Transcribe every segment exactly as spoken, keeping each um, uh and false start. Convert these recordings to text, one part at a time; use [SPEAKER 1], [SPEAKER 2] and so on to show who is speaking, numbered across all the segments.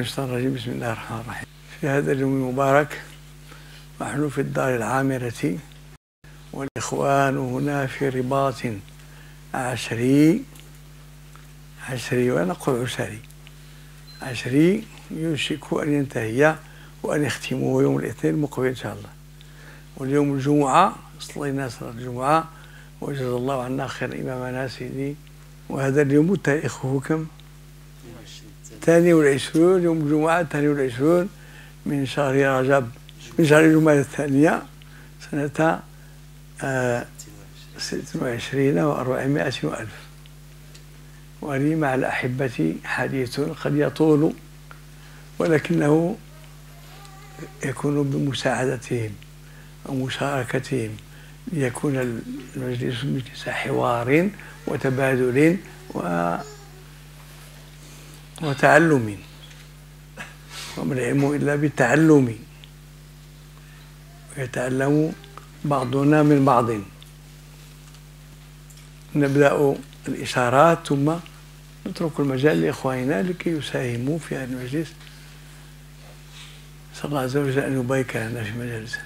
[SPEAKER 1] الشيطان الرجيم. بسم الله الرحمن الرحيم. في هذا اليوم المبارك نحن في الدار العامرة والإخوان هنا في رباط عشري عشري وأنا أقول عشري عشري يوشك أن ينتهي وأن يختموه يوم الاثنين المقبل إن شاء الله. واليوم الجمعة صلينا صلاة الجمعة وجزا الله عنا خير إمامنا سيدي. وهذا اليوم تاريخه كم؟ الثاني والعشرون، يوم الجمعة الثاني والعشرون من شهر رجب من شهر جمادى الثانية سنة آه ستة وعشرين وأربعمائة وألف. ولي مع الأحبة حديث قد يطول ولكنه يكون بمساعدتهم ومشاركتهم ليكون المجلس مجلس حوار وتبادل و وتعلم، وما العلم إلا بالتعلم، ويتعلم بعضنا من بعض. نبدأ الإشارات ثم نترك المجال لإخواننا لكي يساهموا في هذا المجلس. نسأل الله عز وجل أن يبارك لنا في مجالسنا.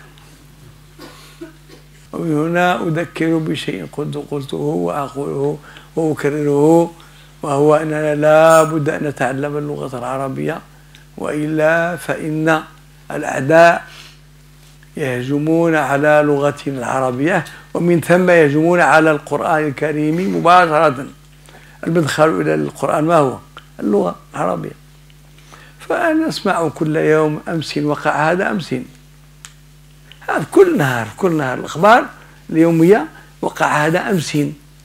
[SPEAKER 1] ومن هنا أذكر بشيء قلت قلته وأقوله وأكرره، وهو أننا لا بد أن نتعلم اللغة العربية، وإلا فإن الأعداء يهجمون على لغتنا العربية ومن ثم يهجمون على القرآن الكريم مباشرة. المدخل إلى القرآن ما هو؟ اللغة العربية. فأنا أسمع كل يوم أمس وقع هذا أمس، هذا كل نهار كل نهار الأخبار اليومية وقع هذا أمس.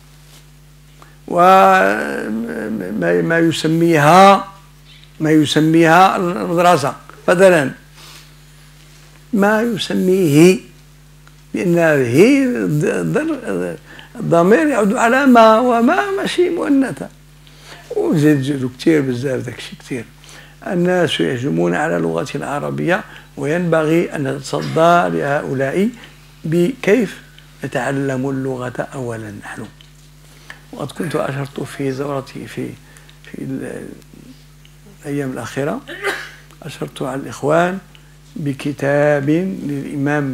[SPEAKER 1] وما يسميها ما يسميها المدرسة مثلا ما يسميه، لأن هي الضمير يعود على ما وما ماشي مؤنثة. وزيد كثير بزاف داكشي كثير. الناس يهجمون على اللغة العربية وينبغي أن نتصدى لهؤلاء بكيف نتعلم اللغة أولا نحن. وقد كنت أشرت في زورتي في في الأيام الأخيرة، أشرت على الإخوان بكتاب للإمام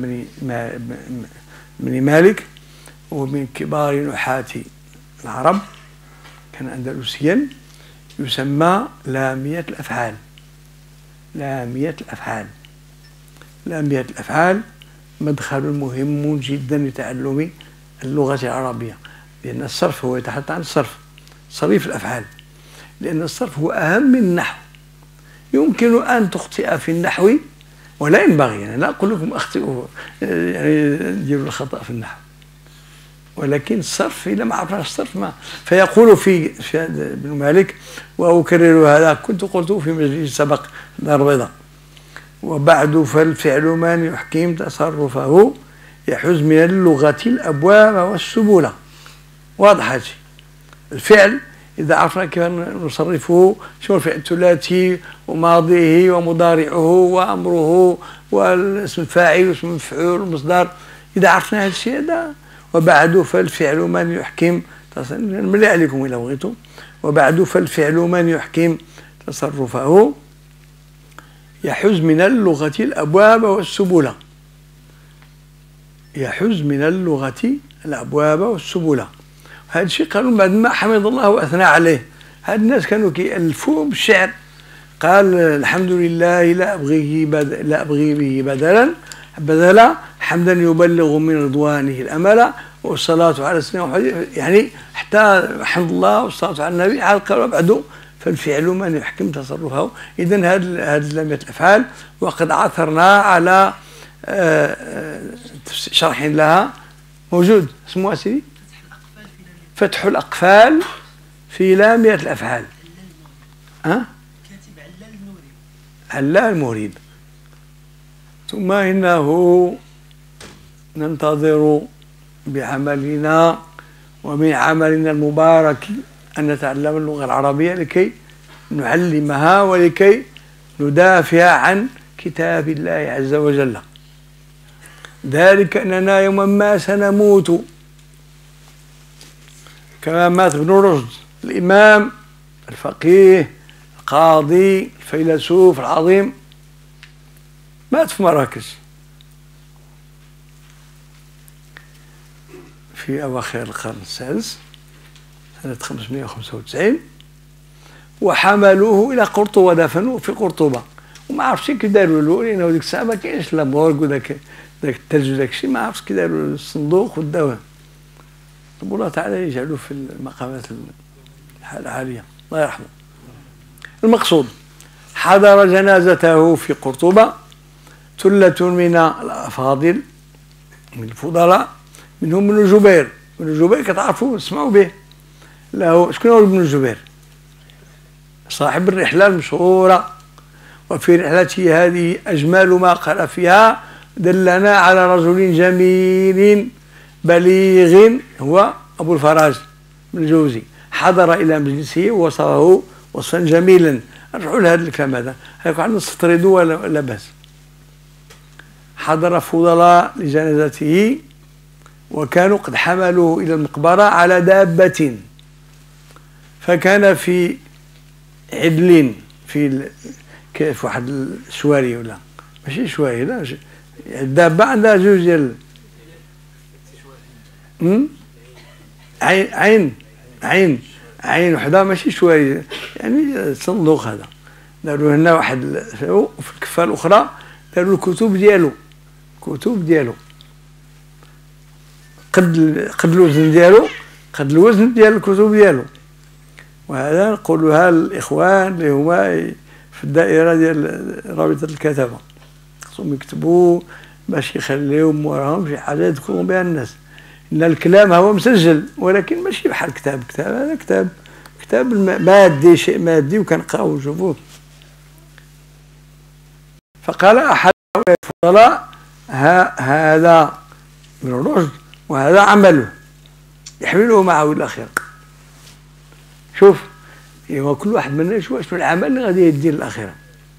[SPEAKER 1] بن مالك، ومن كبار نحاة العرب، كان أندلسيا، يسمى لامية الأفعال. لامية الأفعال لامية الأفعال مدخل مهم جدا لتعلم اللغة العربية، لأن الصرف هو يتحدث عن الصرف، صريف الأفعال، لأن الصرف هو أهم من النحو. يمكن أن تخطئ في النحو ولا ينبغي، يعني لا أقول لكم أخطئوا يعني ديروا الخطأ في النحو، ولكن الصرف إذا ما عرفناش الصرف ما. فيقول في في ابن مالك، وأكرر هذا كنت قلته في مجلس سبق دار البيضاء: وبعد فالفعل من يحكم تصرفه يحوز من اللغة الأبواب والسبل. واضحة الفعل إذا عرفنا كيف نصرفه، شو الفعل الثلاثي وماضيه ومضارعه وأمره والاسم الفاعل واسم المفعول والمصدر، إذا عرفنا هذا الشيء هذا. وبعد فالفعل من يحكم، نملي عليكم إلا بغيتم. وبعد فالفعل من يحكم تصرفه يحوز من اللغة الأبواب والسبل. يحوز من اللغة الأبواب والسبل. هذا الشيء قالوا بعد ما حمد الله وأثنى عليه. هاد الناس كانوا كيألفوا بالشعر. قال: الحمد لله لا أبغيه بدل لا أبغي به بدلا بدلا حمدا يبلغ من رضوانه الأمل والصلاة على سيدنا محمد. يعني حتى حمد الله والصلاة على النبي. عاد قالوا بعده فالفعل من يحكم تصرفه. إذن هذه هذه لامية الأفعال، وقد عثرنا على شرح لها موجود اسمه سيدي فتح الأقفال في لامية الأفعال. ها؟ كاتب علال الموريد. علال الموريد. ثم إنه ننتظر بعملنا ومن عملنا المبارك أن نتعلم اللغة العربية لكي نعلمها ولكي ندافع عن كتاب الله عز وجل. ذلك أننا يوما ما سنموت كما مات ابن رشد الإمام الفقيه القاضي الفيلسوف العظيم مات في مراكش في أواخر القرن السادس سنة خمسمائة وخمسة وتسعين، وحملوه إلى قرطبة ودفنوه في قرطبة، وما عرفتش كي داروا له لأنه ديك الساعة ما كاينش لا مورغ وداك داك الثلج وداك الشيء، ما عرفتش كي داروا الصندوق وداوه. طب الله تعالى يجعله في المقامات العالية الله يرحمه. المقصود حضر جنازته في قرطبة ثلة من الأفاضل من الفضلاء، منهم ابن الجبير. ابن الجبير كتعرفوا تسمعوا به، له شكون هو ابن الجبير؟ صاحب الرحلة المشهورة، وفي رحلته هذه أجمل ما قال فيها دلنا على رجل جميل بليغ هو أبو الفراج بن الجوزي، حضر إلى مجلسه ووصفه وصفا جميلا. ارجعوا لهذا الكلام هذا، هيكون عندنا نستطردوا ولا بأس. حضر فضلاء لجنازته وكانوا قد حملوه إلى المقبرة على دابة، فكان في عدل في كيف واحد الشواري ولا ماشي شواري، لا الدابة عندها جوج ديال عين عين عين عين وحده ماشي شواري، يعني صندوق هذا داروا هنا واحد وفي الكفة الأخرى داروا الكتب ديالو، كتب ديالو قد قد الوزن ديالو قد الوزن ديال الكتب ديالو. وهذا نقولها للإخوان اللي هما في الدائرة ديال رابطة الكتبة، خصهم يكتبوا باش يخليو موراهم شي حاجة يذكروا بها الناس. إن الكلام هو مسجل ولكن ماشي بحال كتاب، كتاب هذا كتاب كتاب مادي، شيء مادي وكنقراو ونشوفوه. فقال أحد الفضلاء هذا من الرشد وهذا عمله يحمله معه إلى الآخرة. شوف هو كل واحد منا يشوف شنو العمل اللي غادي يدير للآخرة،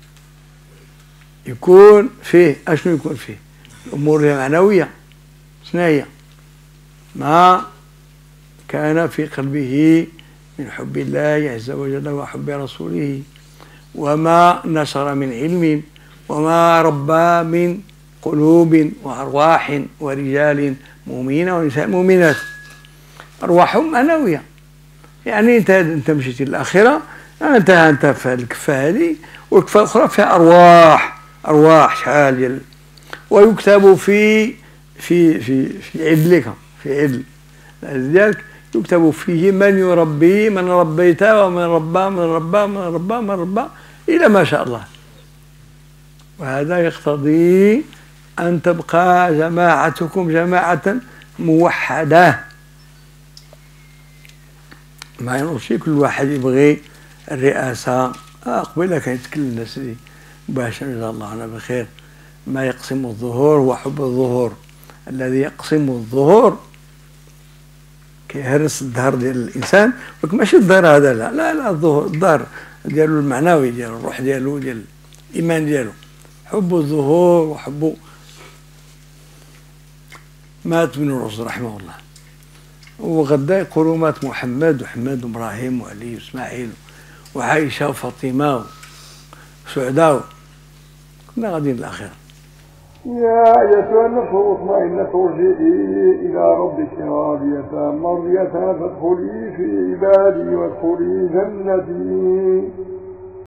[SPEAKER 1] يكون فيه اشنو يكون فيه الأمور المعنوية. شنو هي؟ ما كان في قلبه من حب الله عز وجل وحب رسوله، وما نشر من علم، وما ربى من قلوب وأرواح ورجال مؤمنين ونساء مؤمنات، أرواحهم معنوية. يعني أنت أنت مشيتي للآخرة، أنت أنت في الكفة هذه والكفة الأخرى فيها أرواح، أرواح شحال ديال، ويكتب في في في في عدلك، في عدل ديالك يكتب فيه من يربي، من ربيت، ومن ربى من ربى من ربى من ربى إلى ما شاء الله. وهذا يقتضي أن تبقى جماعتكم جماعة موحدة، ما ينوضش كل واحد يبغي الرئاسة. قبيله كان يتكلم الناس دي مباشرة جزاه الله عنا بخير، ما يقسم الظهور هو حب الظهور، الذي يقسم الظهور كيهرس الظهر ديال الإنسان، ولكن ماشي الظهر هذا، لا لا لا الظهور الظهر ديالو المعنوي ديالو، الروح ديالو ديال الإيمان ديالو، حب الظهور وحب. مات ابن الرشد رحمه الله، وغدا يقولوا مات محمد وحماد وابراهيم وعلي واسماعيل وعائشه وفاطمه وسعداء، كنا غاديين للاخره.
[SPEAKER 2] يا ايتها النفس المطمئنه ارجعي الى ربك راضيه مرضيه فادخلي في عبادي وادخلي جنتي.